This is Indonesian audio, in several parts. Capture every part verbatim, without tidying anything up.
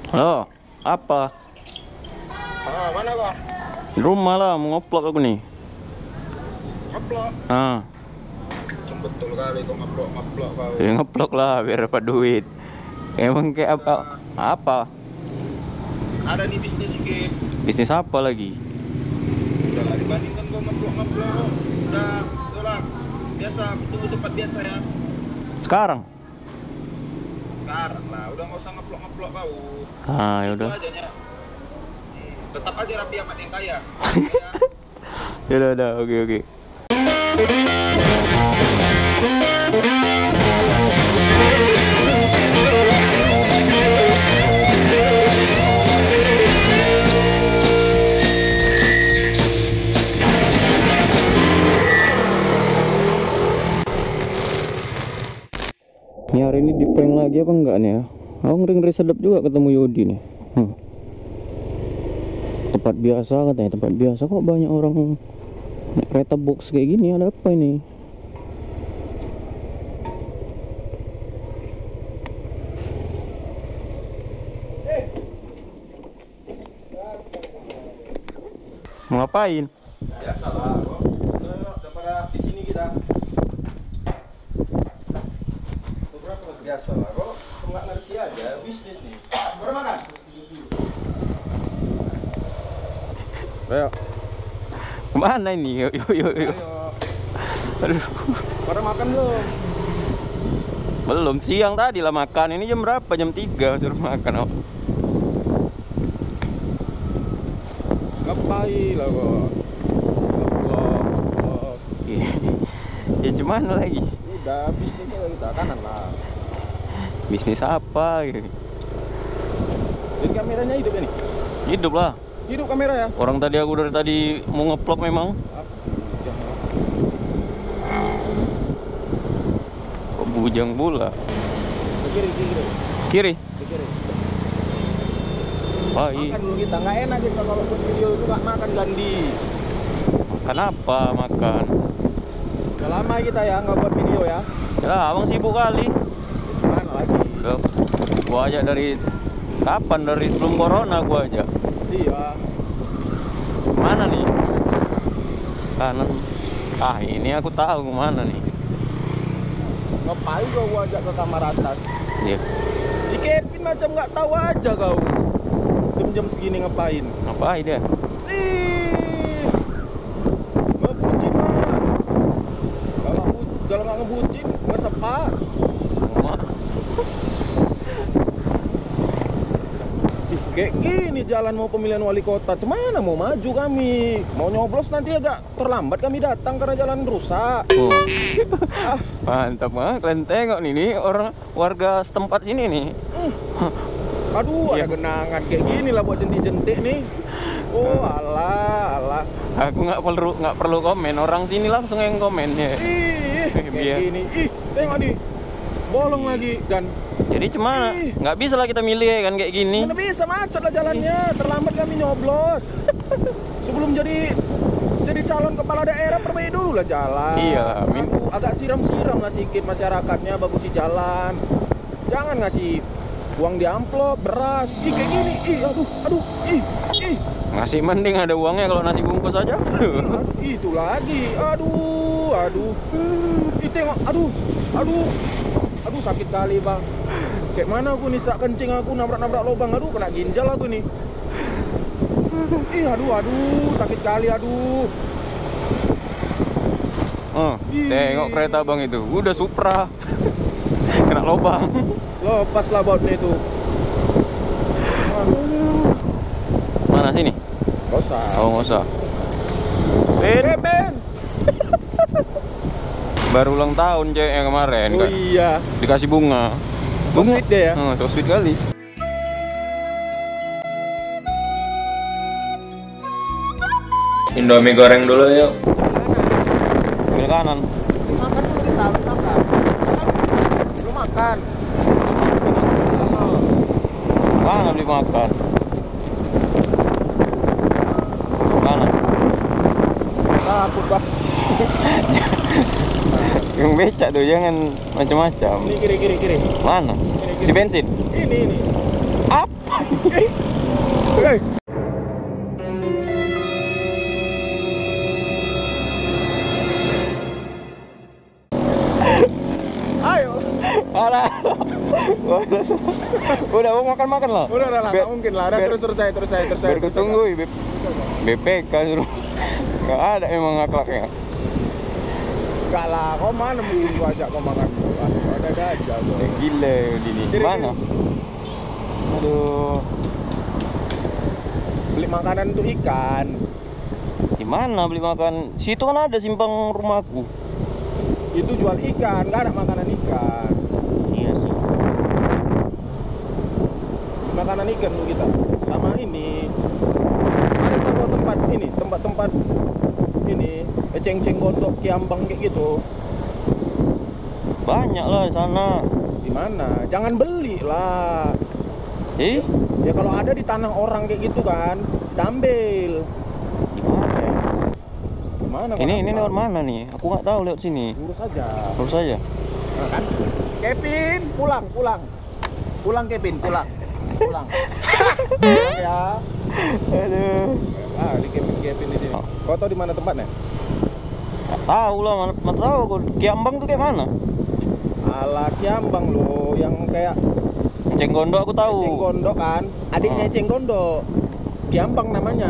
Halo, apa? Ah, mana kok? Di rumah lah, mau ngeplok aku nih. Ngeplok? Ah, Betul kali kok ngeplok-ngeplok kau. ya ngeplok lah biar dapat duit. Emang kayak apa? Apa? Ada nih bisnis sedikit. Bisnis apa lagi? Udah lah dibandingkan kau ngeplok-ngeplok. Udah, udah lah. Biasa, tunggu tempat biasa ya. Sekarang? Sekarang lah, udah nggak usah ngeplok-ngeplok kau. Ah, ya udah. Itu aja, Nya. Hmm, tetap aja Rapi Ahmad yang kaya. Ya udah, udah, oke, oke. Ini hari ini di prank lagi apa enggak nih ya? Aku ngeri-ngeri sedap juga ketemu Yodi nih. Hmm. Tempat biasa katanya, tempat biasa kok banyak orang naik kereta box kayak gini, ada apa ini? Mau ngapain? Biasa lah, kok. Daripada di sini kita. Beberapa biasa lah, kok. Nggak ngerti aja bisnis nih. Baru makan. Ayo. Kemana ini? Yuk, yuk, yuk, yuk. Aduh. Pada makan belum? Belum, siang tadi lah makan. Ini jam berapa? Jam tiga suruh makan. Oh. Ngapain lah kok? Ngeblok. Ya cuman lagi. Udah bisnisnya kita kanan lah. Bisnis apa gitu? Jadi kameranya hidup ya nih? Hidup lah. Hidup kamera ya? Orang tadi aku dari tadi mau ngeplok memang. Kok bujang pula? Ke kiri, ke kiri. Kiri. Ke kiri. Oh, iya. Makan dulu kita, nggak enak kita kalau buat video itu nggak makan Gandhi. Makan apa? Makan. Udah lama kita ya nggak buat video ya. Ya, abang sibuk kali. Mana lagi? Udah, gua aja dari kapan? Dari sebelum corona gua aja. Iya. Mana nih? Kanan. Ah, ini aku tahu kemana nih. Ngapain gua ajak ke kamar atas? Iya. Di Kevin macam nggak tahu aja kau. Jam-jam segini ngapain? Ngapain dia? Ih, ngebucin mah. Kalau bu- kalau nggak ngebucin, nggak sepak. Mak. Ih, kayak gini jalan mau pemilihan wali kota, cemana mau maju kami? Mau nyoblos nanti agak terlambat kami datang karena jalan rusak. Oh. Ah, Mantap banget. Kalian tengok nih, nih orang warga setempat ini nih. hmm. Aduh, Iya. ada genangan kayak gini lah buat jentik-jentik nih. Oh, alah, alah. Aku nggak perlu nggak perlu komen, orang sini langsung yang komen ya. Ih, kayak Biar. gini. Ih, tengok nih. Bolong lagi kan. Jadi cuma Ih. nggak bisa lah kita milih ya kan kayak gini. Mana bisa macet lah jalannya. Terlambat kami nyoblos. Sebelum jadi jadi calon kepala daerah perbaiki dulu lah jalan. Iya, min- Aduh, agak siram-siram lah sedikit masyarakatnya, bagusi jalan. Jangan ngasih uang di amplop, beras. Ih, kayak gini. Ih, aduh, aduh. Ih, ih. Ngasih mending ada uangnya kalau nasi bungkus aja. Aduh, itu lagi. Aduh, aduh. Ih, tengok. Aduh, aduh. Aduh, sakit kali, Bang. Kayak mana aku nih, sak kencing aku nabrak-nabrak lubang. Aduh, kena ginjal aku nih. Ih, aduh, aduh. Sakit kali, aduh. Oh, Ih. tengok kereta bang itu, udah Supra. Kena lubang. Lepas lah bautnya itu. Aduh. Mana sini? Gak usah. Oh, nggak usah. Ben, Eh, Ben. baru ulang tahun ceweknya kemarin Oh kan. iya. Dikasih bunga. So sweet deh ya. Oh, so sweet kali. Indomie goreng dulu yuk. Ambil kanan. Belum makan dulu kita, belum makan. Belum makan. Mana beli makan? Kanan. Takut, Bah. Yang becak tuh jangan macam-macam. Ini kiri kiri kiri. Mana? Si bensin. Ini ini. Apa? Hei. Ayo. Alah. Udah mau makan-makan lah. Udah udah lah, Biar- nggak mungkin lah. Udah biar- terus terus saya terus saya terus saya. Biar terus saya. kutunggu B- BPK suruh. Gak ada emang akhlaknya. Enggak lah, kau mana mungkin gua ajak kau makan dulu. Aduh, ada aja kau. Eh, Gila ini. Kiri, Mana? Aduh. Beli makanan untuk ikan. Di mana beli makan? Situ kan ada simpang rumahku. Itu jual ikan, nggak ada makanan ikan. Iya sih. Makanan ikan kita. Sama ini. Ada toko tempat ini, tempat-tempat ini, ceng-ceng godok kiambang kayak gitu. Banyak lah di sana. Di mana? Jangan beli lah. Eh, Ya kalau ada di tanah orang kayak gitu kan, ambil. di mana ya? Gimana? Ini ini lewat mana nih? Aku nggak tahu lewat sini. Lurus aja. Terus saja. Nah, kan? Kevin, pulang, pulang. Pulang Kevin, pulang. Pulang. Pulang ya. Aduh. Ah, di Kevin Kevin di sini. Kau tahu di mana tempatnya? Nggak tahu lah, mana, mana tahu. Kok Kiambang tuh kayak mana? Ala Kiambang lo, yang kayak Ceng Gondok aku tahu. Ceng Gondok kan, adiknya Oh. Ceng Gondok. Kiambang namanya.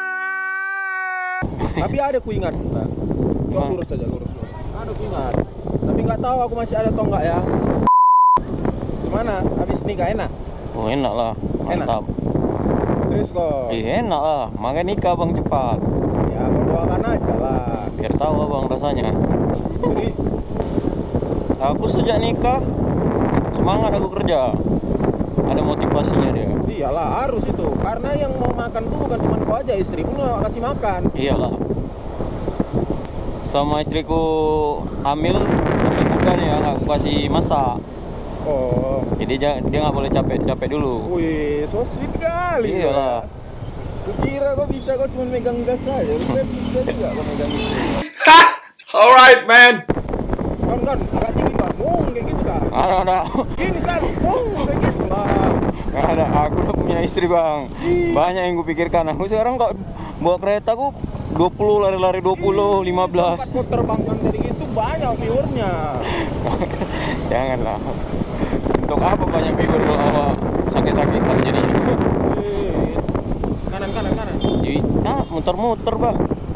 Tapi ada ku ingat. Nah, coba Nah. lurus aja, lurus, lurus. Ada ku ingat. Tapi nggak tahu aku masih ada atau enggak ya. Gimana? Habis nikah enak? Oh enak lah, mantap. Serius kok? Iya enak lah, makanya nikah bang cepat. Ya, kau doakan aja lah. Biar tahu abang rasanya. Jadi, Aku sejak nikah semangat aku kerja. Ada motivasinya dia. iyalah harus itu. Karena yang mau makan tuh bukan cuma kau aja, istri pun nggak kasih makan. Iyalah. Selama istriku hamil, tapi bukan ya aku kasih masak. Oh, Jadi dia dia nggak boleh capek-capek dulu. wih, so sweet kali. Iyalah. Kukira kau bisa, kau cuma megang gas aja. Rupanya bisa juga kau megang istri. Alright, man. Kan kan, agak tinggi kan, ngomong kayak gitu kan. Ada ada. Gini sekali, ngomong kayak gitu lah. Nggak ada. Aku udah punya istri bang. Ih. Banyak yang kupikirkan. Aku sekarang kok bawa kereta aku dua puluh lari-lari dua puluh lima belas. Sempat kau terbangkan dari gitu banyak viewernya. Janganlah. Untuk apa banyak viewer kalau awak sakit-sakitan jadi? Wih. Kanan kanan kanan. Jadi, nah muter-muter bang.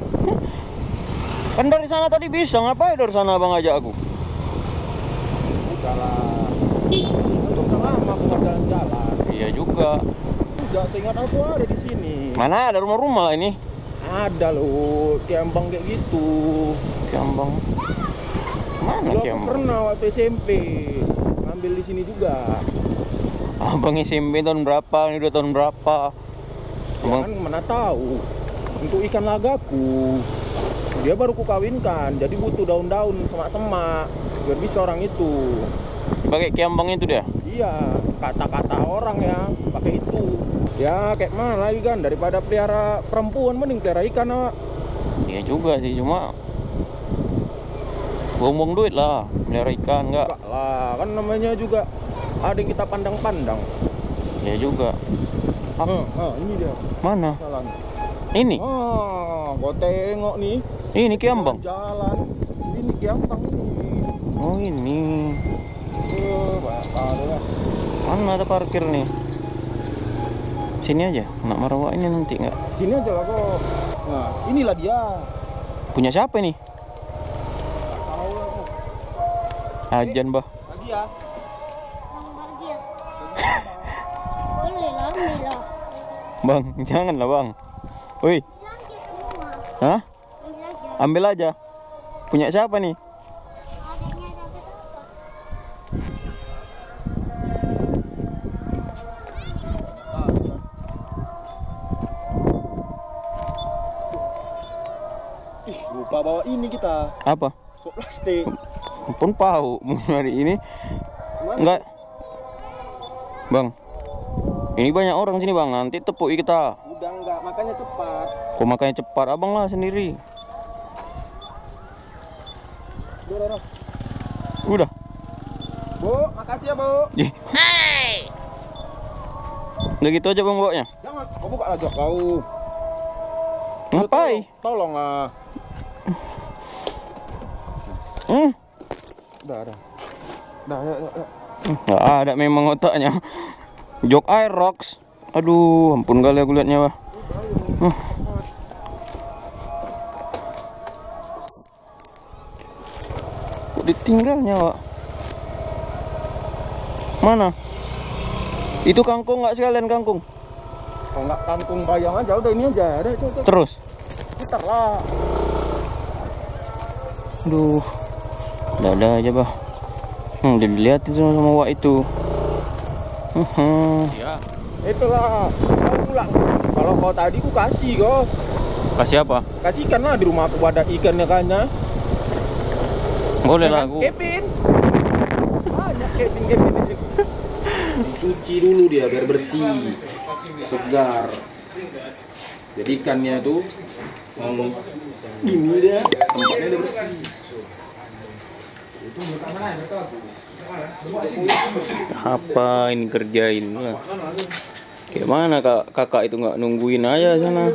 Kan dari sana tadi bisa, ngapain dari sana abang ajak aku? Udah lah. Untuk udah lama aku nggak jalan-jalan. Iya juga. Enggak, seingat aku ada di sini. Mana ada rumah-rumah ini? Ada loh, Kiambang kayak gitu. Kiambang. Mana Dulu aku Kiambang? pernah waktu S M P ngambil di sini juga. Abang S M P tahun berapa? Ini udah tahun berapa? Abang, Jangan mana tahu. Untuk ikan lagaku, dia baru kukawinkan, jadi butuh daun-daun semak-semak biar bisa orang itu. pakai Kiambang itu dia? Iya, kata-kata orang ya, pakai itu. Ya kayak mana lagi kan, daripada pelihara perempuan mending pelihara ikan awak. Iya juga sih, cuma buang-buang duit lah, melihara ikan enggak? Enggak lah, kan namanya juga ada yang kita pandang-pandang. Iya juga. Ah, ah, ini dia. Mana? Jalan. Ini? Ah, kau tengok nih. Ini Kiambang? Jalan. Ini Kiambang ini. Oh ini. Tuh, bakal ya. Mana ada parkir nih? Sini aja, nak marah ini nanti enggak? Sini aja lah kok. Nah, inilah dia. Punya siapa ini? Nggak tahu lah kok. Ajan bah. Lagi ya. Yang lagi ya? Boleh lah, ambil lah. Bang, jangan lah bang. Woi, Ambil lagi ke rumah. hah? Ambil aja. Ambil aja. Punya siapa nih? Adanya dapat apa? Ih, lupa bawa ini kita. Apa? Kok plastik. Pun tahu hari ini Mana? enggak. Bang. Ini banyak orang sini bang, nanti tepuk kita. Udah enggak, makanya cepat. Kok makanya cepat abang lah sendiri. Udah, udah, udah. Udah. Bu, makasih ya, Bu. Ih, Udah gitu aja bang bawanya. Jangan, kau buka lah jok kau. Ngapain? Tolong lah. Hmm. Udah, udah. Udah, ya, ya, ya. Nggak ada memang otaknya. Jok air rocks. Aduh, ampun kali aku liatnya wah. Huh. Kok ditinggalnya wak? Mana? Itu kangkung nggak sekalian kangkung? Kalau nggak kangkung bayang aja, udah ini aja. Ada, coba, coba. Terus? Putar lah. Aduh, udah ada aja bah. Hmm, udah dilihatin sama sama wak itu. Hmm. Ya, itulah. Kau pulang. Kalau kau tadi ku kasih kau. Kasih apa? Kasih ikan lah di rumah aku ada ikannya kannya. Boleh lah aku. Kevin. Banyak Kevin Kevin di sini. Dicuci dulu dia biar bersih, segar. Jadi ikannya tuh hmm, gini dia, tempatnya udah bersih. Apa ini kerjain lah? Gimana kak kakak itu nggak nungguin aja sana?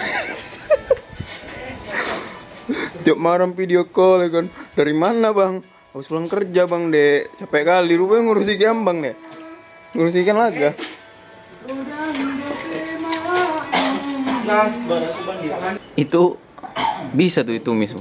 Tiap malam video call ya kan. Dari mana bang? Habis pulang kerja bang dek. Capek kali. Rupanya ngurus ikan bang dek. Ngurus ikan lagi. Itu bisa tuh itu misu.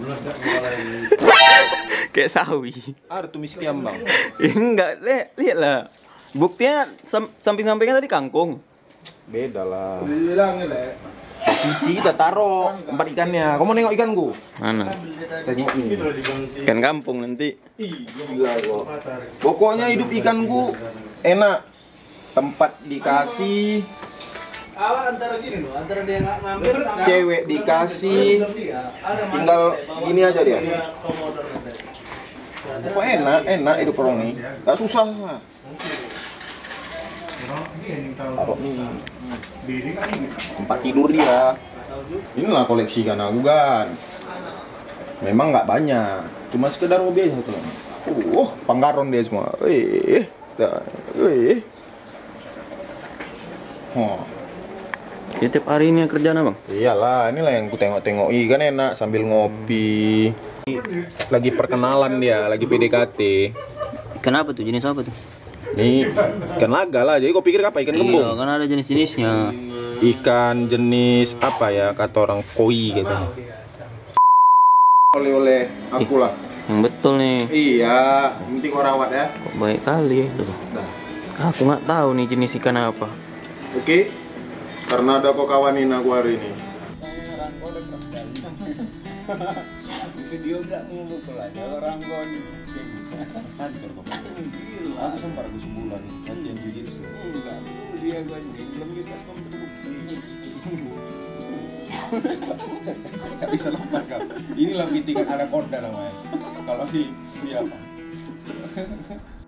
Kayak sawi. Ada tumis kiambang. Enggak, lihat lihat lah. Buktinya sam samping-sampingnya tadi kangkung. Beda lah. Cuci kita taruh tempat ikannya. Kamu nengok ikanku? Mana? Tengok nih. Ikan kampung nanti. Ih, gila kok. Pokoknya hidup ikanku enak. Tempat dikasih, antara gini loh, antara dia nggak ngambil sama cewek dikasih, tinggal gini aja dia. Pokoknya enak, enak hidup orang nih. Gak susah. Taruh nih. Tempat tidur dia. Inilah koleksi ikan aku kan. Memang nggak banyak, cuma sekedar hobi aja tuh. Uh, panggaron dia semua. Wih, wih. Oh. Ya tiap hari ini kerjaan abang? Iyalah, inilah yang ku tengok-tengok. Ih, kan enak sambil ngopi. Lagi perkenalan dia, lagi P D K T. Kenapa tuh? Jenis apa tuh? Nih, ikan laga lah. Jadi kau pikir apa? Ikan kembung? Iya, kan ada jenis-jenisnya. Ikan jenis apa ya? Kata orang koi gitu. Oleh-oleh aku lah. Yang betul nih. Iya, penting orang rawat ya. Kok baik kali. Duh. Nah, Aku nggak tahu nih jenis ikan apa. oke. Karena ada kau kawanin aku hari ini. video enggak ngumpul aja orang kon hancur kok. Aku sempat aku sebulan latihan jujitsu. Enggak, dia gua belum kita terbukti. Gak bisa lepas kau. Inilah fitting anaconda namanya. Kalau di di apa?